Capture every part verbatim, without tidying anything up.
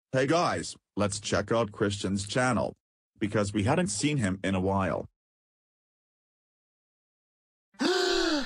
Hey guys, let's check out Christian's channel. Because we hadn't seen him in a while. No!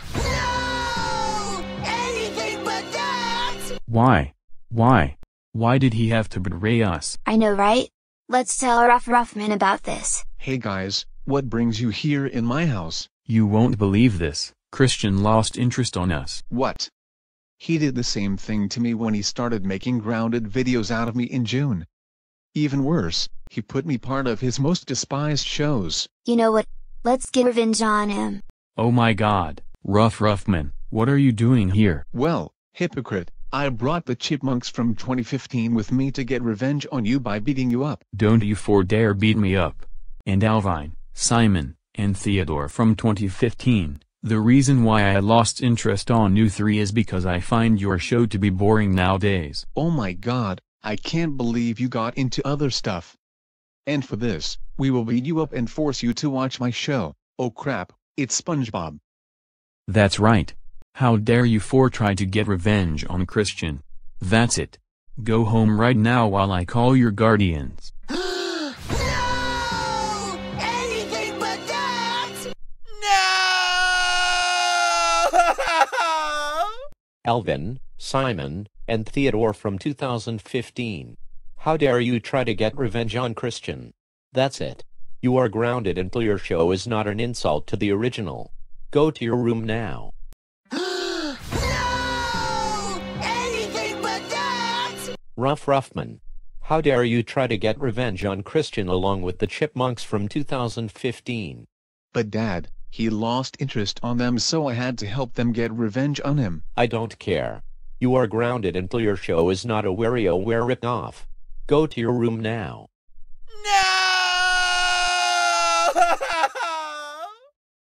Anything but that! Why? Why? Why did he have to betray us? I know, right? Let's tell Ruff Ruffman about this. Hey guys, what brings you here in my house? You won't believe this. Christian lost interest on us. What? He did the same thing to me when he started making grounded videos out of me in June. Even worse, he put me part of his most despised shows. You know what? Let's get revenge on him. Oh my god, Ruff Ruffman, what are you doing here? Well, hypocrite, I brought the Chipmunks from twenty fifteen with me to get revenge on you by beating you up. Don't you for dare beat me up. And Alvine, Simon, and Theodore from twenty fifteen. The reason why I lost interest on you three is because I find your show to be boring nowadays. Oh my god, I can't believe you got into other stuff. And for this, we will beat you up and force you to watch my show. Oh crap, it's SpongeBob. That's right. How dare you four try to get revenge on Christian. That's it. Go home right now while I call your guardians. No! Anything but that! No! Alvin, Simon, and Theodore from two thousand fifteen. How dare you try to get revenge on Christian? That's it. You are grounded until your show is not an insult to the original. Go to your room now. No! Anything but that! Ruff Ruffman. How dare you try to get revenge on Christian along with the Chipmunks from two thousand fifteen? But Dad, he lost interest on them, so I had to help them get revenge on him. I don't care. You are grounded until your show is not a WarioWare ripoff. Go to your room now. No!